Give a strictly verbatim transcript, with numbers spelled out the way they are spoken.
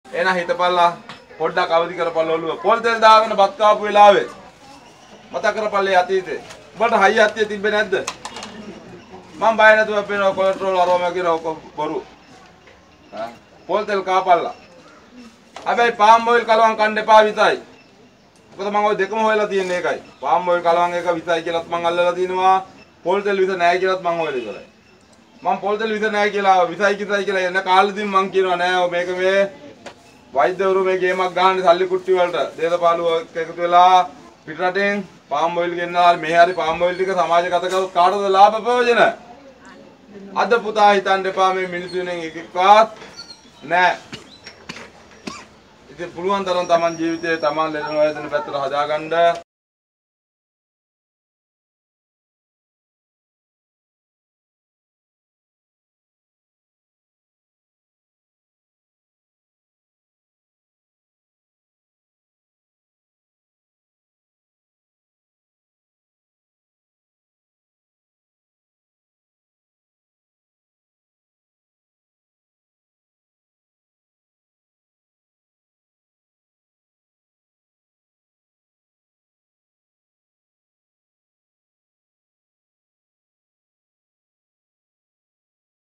එන හිතපල්ලා පොඩ්ඩක් අවදි කරපල්ලා ඔළුව. පොල් තෙල් දාගෙන බත් කාපු වෙලාවේ මතක කරපල්ලේ අතීතේ. ඔබට හයිය අත්තිය තිබ්බේ නැද්ද? මම බය නැතුව පේනවා කොලෙස්ටරෝල් අරවම කියන ඔක බොරු. හා පොල් තෙල් කාපල්ලා. හැබැයි පාම් ඔයිල් කලවම් කන්න එපා විතරයි. මොකද මම ওই දෙකම හොයලා තියෙන්නේ ඒකයි. පාම් ඔයිල් කලවම් එක විතරයි කියලාත් මම අල්ලලා තිනවා. පොල් තෙල් විතර නැහැ කියලාත් මම හොයලා ඉවරයි. මම පොල් තෙල් විතර නැහැ කියලා විසයි කිසයි කියලා එන කාලෙදිම මම කියනවා නෑ මේක මේ වෛද්‍යවරු මේ ගේමක් ගහන්නේ සල්ලි කුට්ටි වලට දේශපාලුව එකතු වෙලා පිටරටින් පාම් ඔයිල් ගෙන්නලා මෙහි හරි පාම් ඔයිල් ටික සමාජගත කරොත් කාටද ලාභ ප්‍රයෝජන? අද පුතා හිතන්න එපා මේ මිනිස්සුන්ගෙන් එකෙක්වත් නෑ. ඉතින් පුළුවන් තරම් Taman ජීවිතේ Taman ලෙඩ නොවැදෙන පැත්තට හදාගන්න